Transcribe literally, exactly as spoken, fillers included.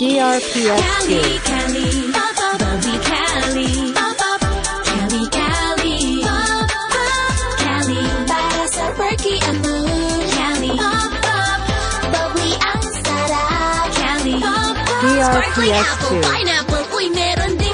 D R P S two. Cali, Cali, pop up, bubbly Cali, pop up, Cali, Cali, pop up, Cali, para sa perky ang mood, Cali, pop up, bubbly ang sarap, Cali, pop up, D R P sparkling S apple, two. pineapple, uy meron din.